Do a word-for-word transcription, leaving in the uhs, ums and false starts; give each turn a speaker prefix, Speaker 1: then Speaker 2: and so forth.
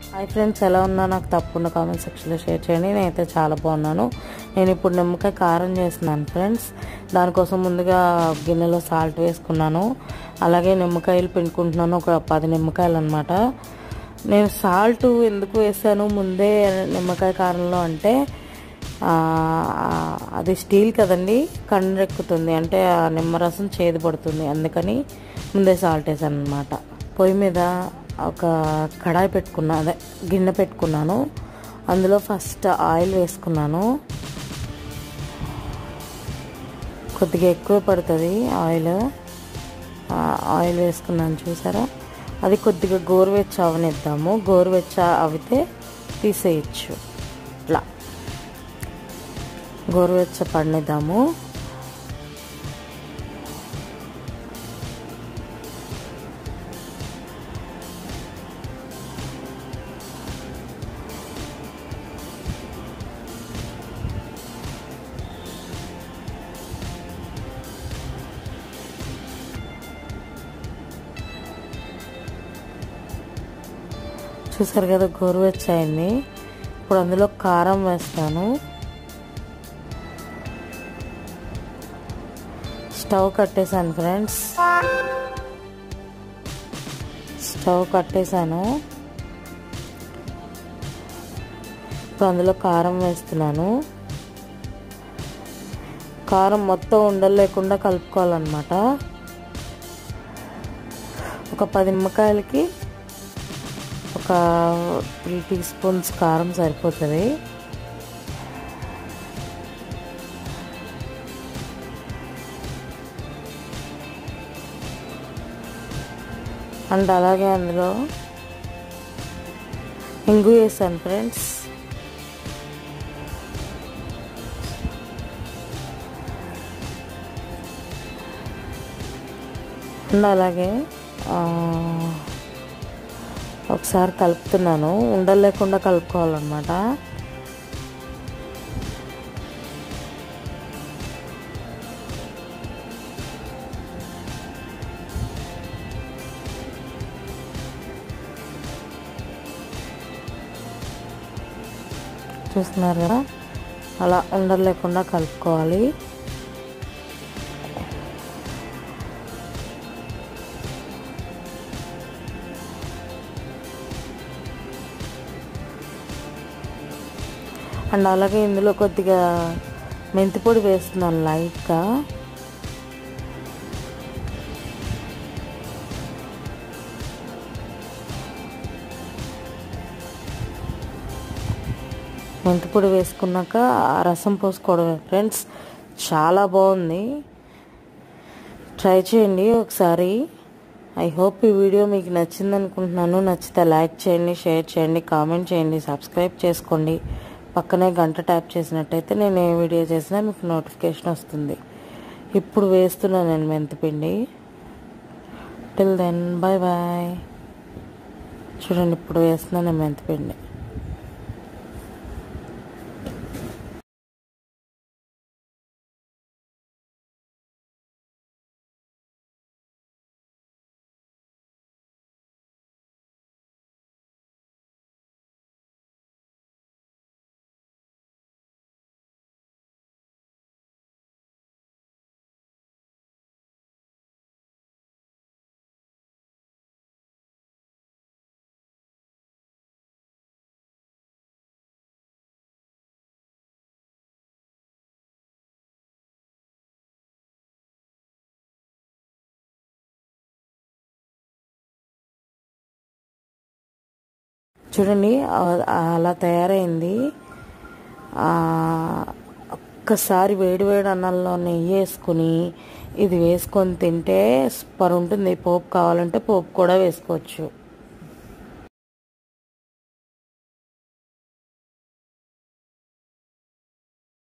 Speaker 1: Hi friends, ఎలా ఉన్నా నాకు తప్పకుండా కామెంట్ సెక్షన్లో షేర్ చేయండి. నేనైతే చాలా బాగున్నాను. నేను ఇప్పుడు నిమ్మకాయ కారం చేస్తున్నాను ఫ్రెండ్స్. దానికోసం ముందుగా గిన్నెలో సాల్ట్ వేసుకున్నాను. అలాగే నిమ్మకాయలు పిండుకుంటున్నాను, ఒక పది నిమ్మకాయలు అనమాట. నేను సాల్ట్ ఎందుకు వేసాను ముందే నిమ్మకాయ కారంలో అంటే అది స్టీల్ కదండి, కండ్రెక్కుతుంది, అంటే ఆ నిమ్మరసం చేదు పడుతుంది. అందుకని ముందే సాల్ట్ వేసాను అనమాట. పొయ్యి మీద ఒక కడాయి పెట్టుకున్నా, అదే గిన్నె పెట్టుకున్నాను. అందులో ఫస్ట్ ఆయిల్ వేసుకున్నాను. కొద్దిగా ఎక్కువ పడుతుంది ఆయిల్. ఆయిల్ వేసుకున్నాను చూసారా. అది కొద్దిగా గోరువెచ్చ అవనిద్దాము. గోరువెచ్చ అవితే తీసేయచ్చు. ఇట్లా గోరువెచ్చ పడిద్దాము. చూసారు కదా, గోరువెచ్చ అయింది. ఇప్పుడు అందులో కారం వేస్తాను. స్టవ్ కట్టేసాను ఫ్రెండ్స్. స్టవ్ కట్టేసాను. ఇప్పుడు అందులో కారం వేస్తున్నాను. కారం మొత్తం ఉండలు లేకుండా కలుపుకోవాలన్నమాట. ఒక పది నిమ్మకాయలకి ఒక త్రీ టీ స్పూన్స్ కారం సరిపోతుంది. అండ్ అలాగే అందులో ఇంగు వేసాను ఫ్రెండ్స్. అండ్ అలాగే ఒకసారి కలుపుతున్నాను. ఉండలు లేకుండా కలుపుకోవాలన్నమాట. చూస్తున్నారు కదా, అలా ఉండలు లేకుండా కలుపుకోవాలి. అండ్ అలాగే ఇందులో కొద్దిగా మెంతి పొడి వేస్తున్నాను లైట్గా. మెంతి పొడి వేసుకున్నాక ఆ రసం పోసుకోవడమే ఫ్రెండ్స్. చాలా బాగుంది, ట్రై చేయండి ఒకసారి. ఐ హోప్ ఈ వీడియో మీకు నచ్చింది అనుకుంటున్నాను. నచ్చితే లైక్ చేయండి, షేర్ చేయండి, కామెంట్ చేయండి, సబ్స్క్రైబ్ చేసుకోండి. పక్కనే గంట ట్యాప్ చేసినట్టయితే నేను ఏ వీడియో చేసినా మీకు నోటిఫికేషన్ వస్తుంది. ఇప్పుడు వేస్తున్నాను నేను మెంతిపిండి. Till then bye bye. చూడండి, ఇప్పుడు వేస్తున్నాను నేను మెంతిపిండి. చూడండి, అలా తయారైంది. ఒక్కసారి వేడి వేడి అన్నంలో నెయ్యి వేసుకుని ఇది వేసుకొని తింటే సూపర్ ఉంటుంది. పోపు కావాలంటే పోపు కూడా వేసుకోవచ్చు.